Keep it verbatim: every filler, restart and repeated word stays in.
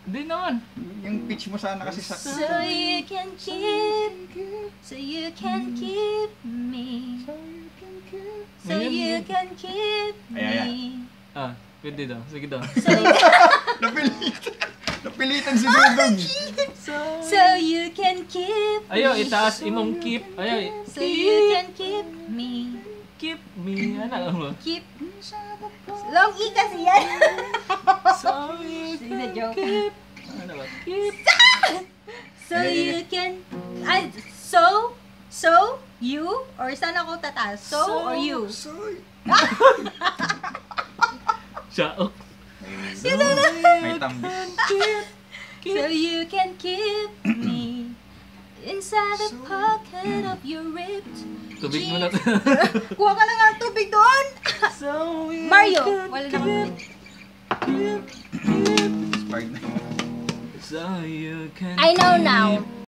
Hindi naman. Yung pitch mo sana kasi sakto. So you can keep, so you can keep me. So you can keep me. Ah, pwede daw. Sige daw. So you, Napilitan. Napilitan si Dudong. so you can keep me. Ayaw, itaas imong keep. Ayaw, So you can keep me. keep me. Ano mo? Keep. Long E kasi yan. So you Sige na, can joke. keep. Ano ba? Keep. So you can, ay, so, so, you, or saan ako tataas? So, So, or you? Soy. Siya, oh. May tambis. So you can keep me inside the pocket of your ripped Tubig mo na. Kuha ka na nga ng tubig doon! So you Mario! can Wala na akong tubig. Spark na. So you can I know keep now.